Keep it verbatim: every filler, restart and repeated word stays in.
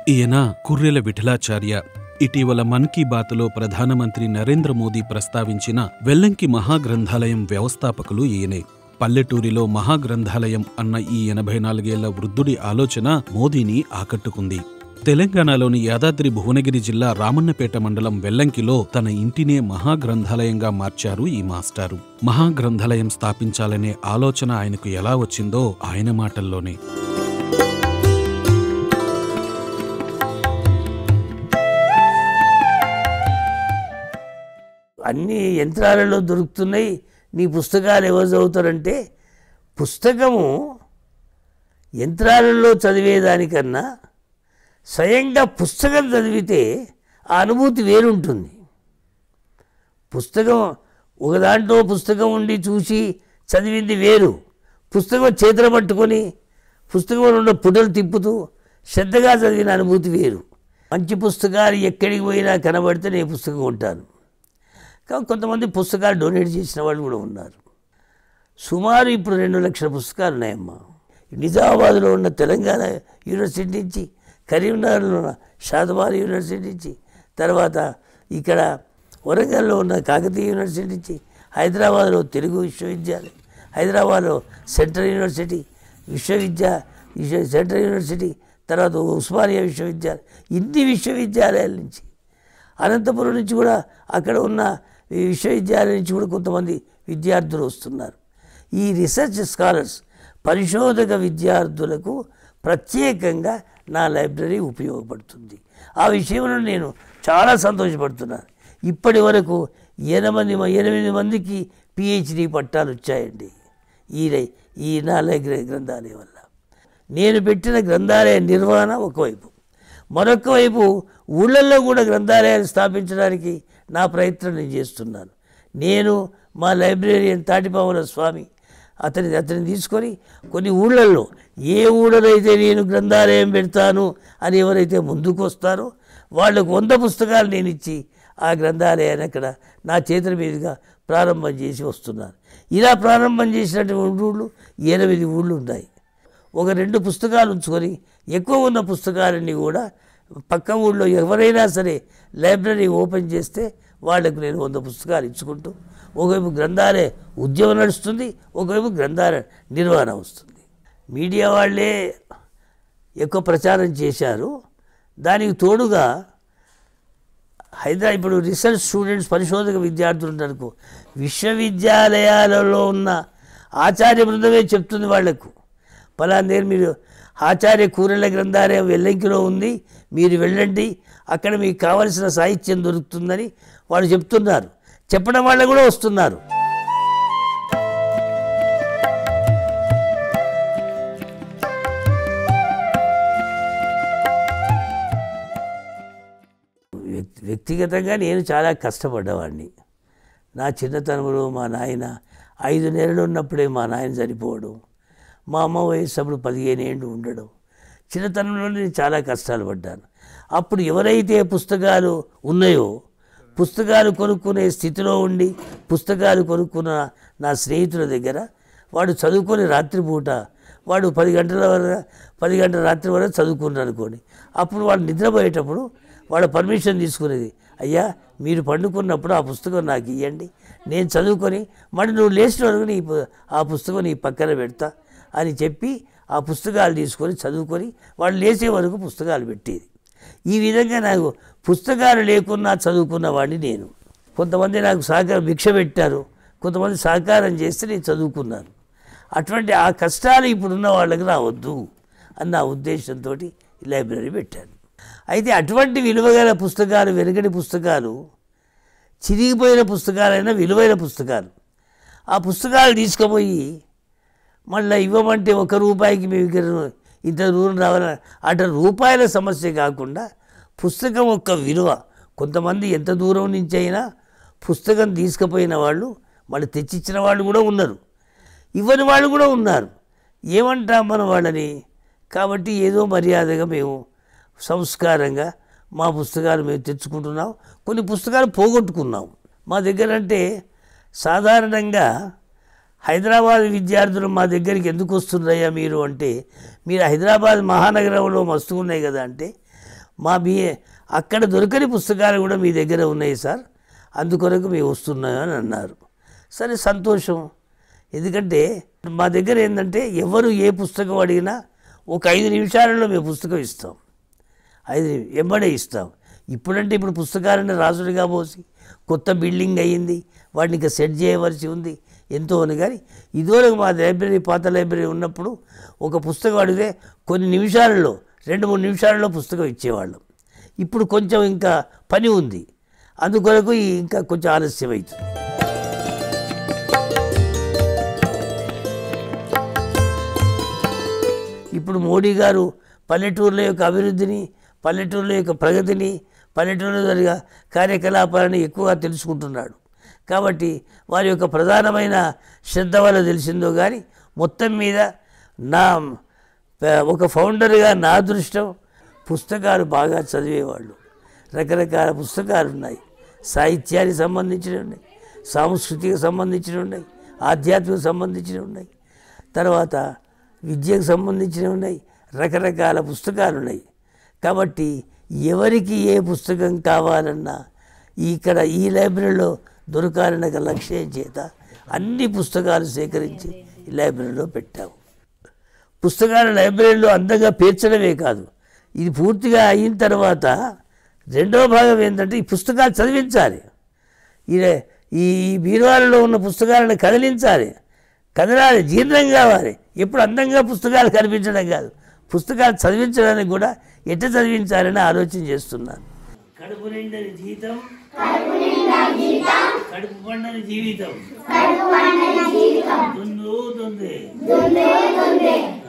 ఈయన కుర్రెల విఠలాచార్య. ఇటీవల మన్ కీ బాత్లో ప్రధానమంత్రి నరేంద్ర మోదీ ప్రస్తావించిన వెల్లంకి మహాగ్రంథాలయం వ్యవస్థాపకులు ఈయనే. పల్లెటూరిలో మహాగ్రంథాలయం అన్న ఈ ఎనభై నాలుగేళ్ల వృద్ధుడి ఆలోచన మోదీని ఆకట్టుకుంది. తెలంగాణలోని యాదాద్రి భువనగిరి జిల్లా రామన్నపేట మండలం వెల్లంకిలో తన ఇంటినే మహాగ్రంథాలయంగా మార్చారు ఈ మాస్టారు. మహాగ్రంథాలయం స్థాపించాలనే ఆలోచన ఆయనకు ఎలా వచ్చిందో ఆయన మాటల్లోనే. అన్ని యంత్రాలలో దొరుకుతున్నాయి, నీ పుస్తకాలు ఎవరు చదువుతారంటే, పుస్తకము యంత్రాలలో చదివేదానికన్నా స్వయంగా పుస్తకం చదివితే ఆ అనుభూతి వేరుంటుంది. పుస్తకం ఒక దాంట్లో పుస్తకం ఉండి చూసి చదివింది వేరు, పుస్తకం చేతులు పట్టుకొని పుస్తకంలో ఉన్న పుటలు తిప్పుతూ శ్రద్ధగా చదివిన అనుభూతి వేరు. మంచి పుస్తకాలు ఎక్కడికి పోయినా కనబడితే నేను పుస్తకం కొంటాను. కానీ కొంతమంది పుస్తకాలు డొనేట్ చేసిన వాళ్ళు కూడా ఉన్నారు. సుమారు ఇప్పుడు రెండు లక్షల పుస్తకాలు ఉన్నాయమ్మా. నిజామాబాద్లో ఉన్న తెలంగాణ యూనివర్సిటీ నుంచి, కరీంనగర్లో ఉన్న షాదబాద్ యూనివర్సిటీ నుంచి, తర్వాత ఇక్కడ వరంగల్లో ఉన్న కాకతీయ యూనివర్సిటీ నుంచి, హైదరాబాద్లో తెలుగు విశ్వవిద్యాలయం, హైదరాబాద్లో సెంట్రల్ యూనివర్సిటీ విశ్వవిద్యా విశ్వ సెంట్రల్ యూనివర్సిటీ, తర్వాత ఉస్మానియా విశ్వవిద్యాలయం, ఇన్ని విశ్వవిద్యాలయాల నుంచి, అనంతపురం నుంచి కూడా అక్కడ ఉన్న విశ్వవిద్యాలయం నుంచి కూడా కొంతమంది విద్యార్థులు వస్తున్నారు. ఈ రీసెర్చ్ స్కాలర్స్, పరిశోధక విద్యార్థులకు ప్రత్యేకంగా నా లైబ్రరీ ఉపయోగపడుతుంది. ఆ విషయంలో నేను చాలా సంతోషపడుతున్నాను. ఇప్పటి వరకు ఎనిమిది ఎనిమిది మందికి పిహెచ్డి పట్టాలు వచ్చాయండి ఈ ఈ నా లైబ్రరీ గ్రంథాలయం వల్ల. నేను పెట్టిన గ్రంథాలయ నిర్వహణ ఒకవైపు, మరొక వైపు ఊళ్ళల్లో కూడా గ్రంథాలయాలు స్థాపించడానికి నా ప్రయత్నం నేను చేస్తున్నాను. నేను మా లైబ్రేరియన్ తాటిపాముల స్వామి అతని అతన్ని తీసుకొని కొన్ని ఊళ్ళల్లో, ఏ ఊళ్ళలో అయితే నేను గ్రంథాలయం పెడతాను అని ఎవరైతే ముందుకు వస్తారో వాళ్ళకు వంద పుస్తకాలు నేను ఇచ్చి ఆ గ్రంథాలయాన్ని అక్కడ నా చేతుల మీదుగా ప్రారంభం చేసి వస్తున్నాను. ఇలా ప్రారంభం చేసినటువంటి ఊళ్ళు ఎనిమిది ఊళ్ళు ఉన్నాయి. ఒక రెండు పుస్తకాలు ఉంచుకొని ఎక్కువ ఉన్న పుస్తకాలన్నీ కూడా పక్క ఊళ్ళో ఎవరైనా సరే లైబ్రరీ ఓపెన్ చేస్తే వాళ్లకు నేను వంద పుస్తకాలు ఇచ్చుకుంటూ ఒకవైపు గ్రంథాలయ ఉద్యమం నడుస్తుంది, ఒకవైపు గ్రంథాలయ నిర్వహణ వస్తుంది. మీడియా వాళ్ళే ఎక్కువ ప్రచారం చేశారు. దానికి తోడుగా హైదరాబాద్ ఇప్పుడు రీసెర్చ్ స్టూడెంట్స్, పరిశోధక విద్యార్థులు ఉంటారు, విశ్వవిద్యాలయాలలో ఉన్న ఆచార్య బృందమే చెప్తుంది వాళ్లకు, పలానా నేను మీరు ఆచార్య కూరెళ్ల గ్రంథాలయం వెల్లంకిలో ఉంది, మీరు వెళ్ళండి, అక్కడ మీకు కావలసిన సాహిత్యం దొరుకుతుందని వాళ్ళు చెప్తున్నారు. చెప్పడం వాళ్ళు కూడా వస్తున్నారు. వ్యక్తిగతంగా నేను చాలా కష్టపడ్డవాడిని. నా చిన్నతనంలో మా నాయన ఐదు నెలలు ఉన్నప్పుడే మా నాయన చనిపోవడం, మా అమ్మ వయసు అప్పుడు పదిహేను ఏళ్ళు ఉండడం, చిన్నతనంలో నేను చాలా కష్టాలు పడ్డాను. అప్పుడు ఎవరైతే పుస్తకాలు ఉన్నాయో, పుస్తకాలు కొనుక్కునే స్థితిలో ఉండి పుస్తకాలు కొనుక్కున్న నా స్నేహితుల దగ్గర వాడు చదువుకొని రాత్రిపూట వాడు పది గంటల వరకు పది గంటల రాత్రి వరకు చదువుకున్నారు అనుకోండి, అప్పుడు వాడు నిద్రపోయేటప్పుడు వాళ్ళ పర్మిషన్ తీసుకునేది, అయ్యా మీరు పండుకున్నప్పుడు ఆ పుస్తకం నాకు ఇవ్వండి, నేను చదువుకొని మరి నువ్వు లేచిన వరకు నీ ఆ పుస్తకం నీ పక్కన పెడతా అని చెప్పి ఆ పుస్తకాలు తీసుకొని చదువుకొని వాళ్ళు లేచే వరకు పుస్తకాలు పెట్టేది. ఈ విధంగా నాకు పుస్తకాలు లేకున్నా చదువుకున్న వాడిని నేను. కొంతమంది నాకు సహకారం భిక్ష పెట్టారు, కొంతమంది సహకారం చేస్తే నేను చదువుకున్నాను. అటువంటి ఆ కష్టాలు ఇప్పుడున్న వాళ్ళకి రావద్దు అన్న ఉద్దేశంతో లైబ్రరీ పెట్టాను. అయితే అటువంటి విలువగల పుస్తకాలు, వెనుకటి పుస్తకాలు, చిరిగిపోయిన పుస్తకాలైనా విలువైన పుస్తకాలు, ఆ పుస్తకాలు తీసుకుపోయి మళ్ళీ ఇవ్వమంటే ఒక రూపాయికి మేము ఇంత దూరం రావాలని అటు రూపాయల సమస్య కాకుండా పుస్తకం యొక్క విలువ. కొంతమంది ఎంత దూరం నుంచి అయినా పుస్తకం తీసుకుపోయిన వాళ్ళు మళ్ళీ తెచ్చిచ్చిన వాళ్ళు కూడా ఉన్నారు, ఇవ్వని వాళ్ళు కూడా ఉన్నారు. ఏమంటాం మనం వాళ్ళని? కాబట్టి ఏదో మర్యాదగా మేము సంస్కారంగా మా పుస్తకాలు మేము తెచ్చుకుంటున్నాం. కొన్ని పుస్తకాలు పోగొట్టుకున్నాం మా దగ్గర. అంటే సాధారణంగా హైదరాబాద్ విద్యార్థులు మా దగ్గరికి ఎందుకు వస్తున్నారయ్యా మీరు అంటే, మీరు హైదరాబాద్ మహానగరంలో మస్తు ఉన్నాయి కదా అంటే, మా మీ అక్కడ దొరకని పుస్తకాలు కూడా మీ దగ్గర ఉన్నాయి సార్, అందుకొరకు మేము వస్తున్నాం అని అన్నారు. సరే సంతోషం. ఎందుకంటే మా దగ్గర ఏంటంటే ఎవరు ఏ పుస్తకం అడిగినా ఒక ఐదు నిమిషాలలో మేము పుస్తకం ఇస్తాం, ఐదు ఎంబడే ఇస్తాం. ఇప్పుడంటే ఇప్పుడు పుస్తకాలను రాసుడిగా పోసి కొత్త బిల్డింగ్ అయ్యింది, వాటిని ఇంకా సెట్ చేయవలసి ఉంది ఎంతో అని. కానీ ఇదివరకు మా లైబ్రరీ పాత లైబ్రరీ ఉన్నప్పుడు ఒక పుస్తకం అడిగితే కొన్ని నిమిషాలలో రెండు మూడు నిమిషాలలో పుస్తకం ఇచ్చేవాళ్ళం. ఇప్పుడు కొంచెం ఇంకా పని ఉంది, అందుకొరకు ఇంకా కొంచెం ఆలస్యం అవుతుంది. ఇప్పుడు మోడీ గారు పల్లెటూరుల యొక్క అభివృద్ధిని, పల్లెటూరుల యొక్క ప్రగతిని, పల్లెటూరులో జరిగే కార్యకలాపాలను ఎక్కువగా తెలుసుకుంటున్నాడు. కాబట్టి వారి యొక్క ప్రధానమైన శ్రద్ధ వల్ల తెలిసిందో కానీ మొత్తం మీద నా ఒక ఫౌండర్గా నా అదృష్టం పుస్తకాలు బాగా చదివేవాళ్ళు. రకరకాల పుస్తకాలు ఉన్నాయి, సాహిత్యానికి సంబంధించినవి ఉన్నాయి, సాంస్కృతికి సంబంధించినవి ఉన్నాయి, ఆధ్యాత్మిక సంబంధించినవి ఉన్నాయి, తర్వాత విద్యకు సంబంధించినవి ఉన్నాయి, రకరకాల పుస్తకాలు ఉన్నాయి. కాబట్టి ఎవరికి ఏ పుస్తకం కావాలన్నా ఇక్కడ ఈ లైబ్రరీలో దొరకాలన్న లక్ష్యం చేత అన్ని పుస్తకాలు సేకరించి ఈ లైబ్రరీలో పెట్టాము. పుస్తకాలు లైబ్రరీలో అందంగా పేర్చడమే కాదు, ఇది పూర్తిగా అయిన తర్వాత రెండవ భాగం ఏంటంటే ఈ పుస్తకాలు చదివించాలి. ఈ ఈ బీరువాలలో ఉన్న పుస్తకాలను కదిలించాలి, కదలాలి, జీర్ణం కావాలి. ఎప్పుడు అందంగా పుస్తకాలు కనిపించడం కాదు, పుస్తకాలు చదివించడానికి కూడా ఎట్లా చదివించాలని ఆలోచన చేస్తున్నాను. కడుపు నిండని జీతం, కడుపు పండని జీవితం, దుందు దుందే.